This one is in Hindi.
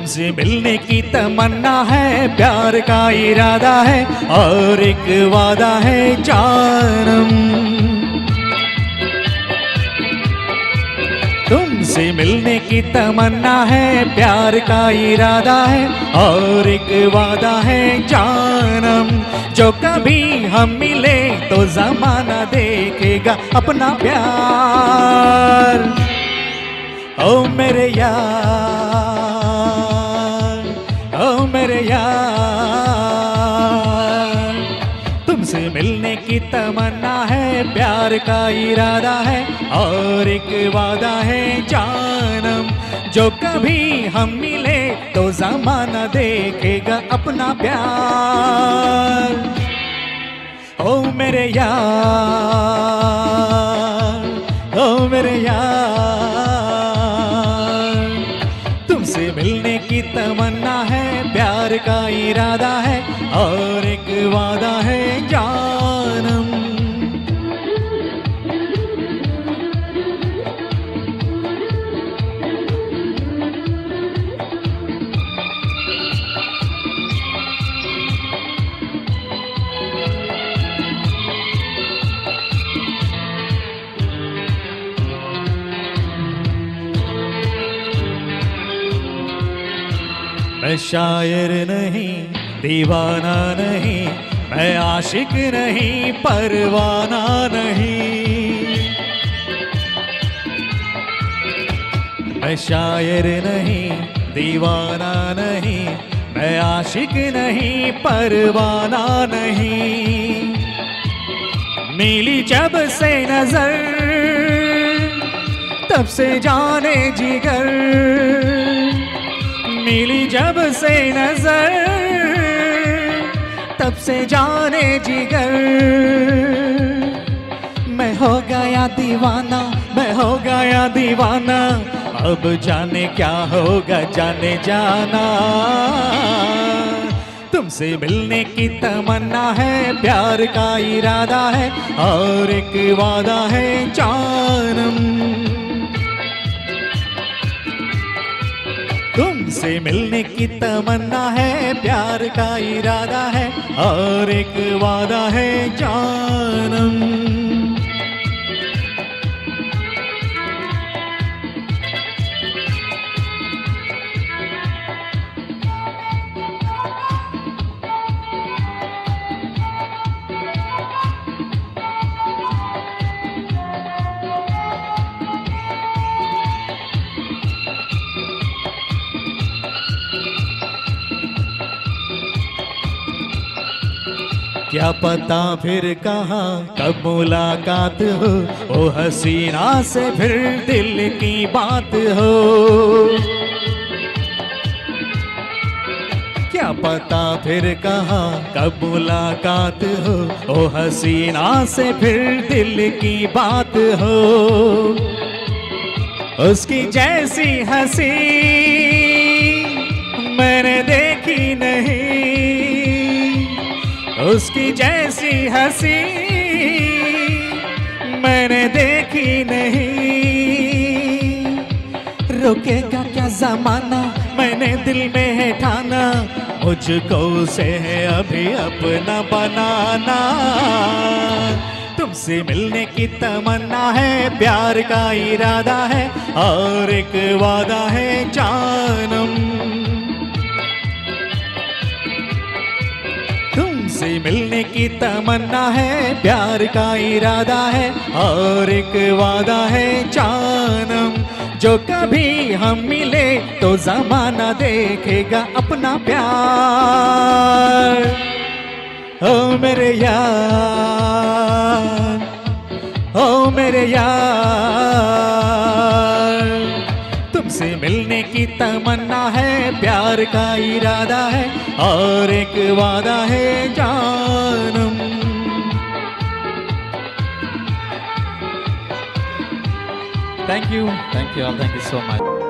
तुमसे मिलने की तमन्ना है, प्यार का इरादा है और एक वादा है जानम। तुमसे मिलने की तमन्ना है, प्यार का इरादा है और एक वादा है जानम। जो कभी हम मिले तो ज़माना देखेगा अपना प्यार। ओ मेरे यार, ओ मेरे यार, तुमसे मिलने की तमन्ना है, प्यार का इरादा है और एक वादा है जानम। जो कभी हम मिले तो ज़माना देखेगा अपना प्यार। ओ मेरे यार, ओ मेरे यार, तुमसे मिलने की तमन्ना है, प्यार का इरादा है और एक वादा है जानम। मैं शायर नहीं, दीवाना नहीं, मैं आशिक नहीं, परवाना नहीं। मैं शायर नहीं, दीवाना नहीं, मैं आशिक नहीं, परवाना नहीं। मिली जब से नजर तब से जाने जिगर, मिली जब से नजर तब से जाने जिगर। मैं हो गया दीवाना, मैं हो गया दीवाना, अब जाने क्या होगा जाने जाना। तुमसे मिलने की तमन्ना है, प्यार का इरादा है और एक वादा है जानम। तुमसे मिलने की तमन्ना है, प्यार का इरादा है और एक वादा है जानम। क्या पता फिर कहाँ कब मुलाकात हो, ओ हसीना से फिर दिल की बात हो। क्या पता फिर कहाँ कब मुलाकात हो, ओ हसीना से फिर दिल की बात हो। उसकी जैसी हंसी मैंने देखी नहीं, उसकी जैसी हंसी मैंने देखी नहीं। रोकेगा क्या ज़माना, मैंने दिल में है ठाना, मुझको उसे है अभी अपना बनाना। तुमसे मिलने की तमन्ना है, प्यार का इरादा है और एक वादा है जानम। तुमसे मिलने की तमन्ना है, प्यार का इरादा है और एक वादा है जानम। जो कभी हम मिले तो ज़माना देखेगा अपना प्यार। ओ मेरे यार, ओ मेरे यार, तुमसे मिलने की तमन्ना है, प्यार का इरादा है और एक वादा है जानम। Thank you all, thank you so much.